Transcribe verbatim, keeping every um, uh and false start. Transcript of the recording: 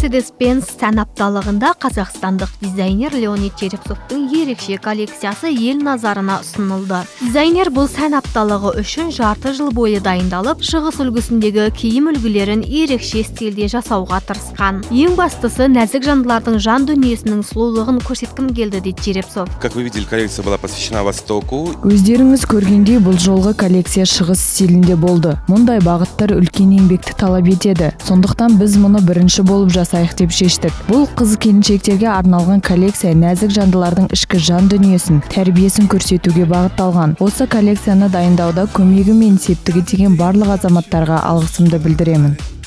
Mercedes-Benz сән апталығында қазақстандық дизайнер Леонид Черепцовтың ерекше коллекциясы ел назарына ұсынылды. Дизайнер бұл сән апталығы үшін жарты жыл бойы дайындалып, шығыс үлгісіндегі киім үлгілерін ерекше стильде жасауға тырысқан. Ең бастысы, нәзік жандылардың жан дүниесінің сұлулығын көрсеткім келді, дейді Черепцов. Как вы видели, коллекция была посвящена Востоку. Өздеріңіз көргендей, бұл жолғы коллекция шығыс стилінде болды. Мұндай бағыттар үлкен еңбекті талап етеді. Сондықтан біз мұны бірінші болып жасайық деп шештік. Бұл қыз келіншектерге арналған коллекция нәзік жандылардың ішкі жан дүниесін, тәрбиесін көрсетуге бағытталған. Осы коллекцияны дайындауда көмегі мен септігі тиген барлық азаматтарға алғысымды білдіремін.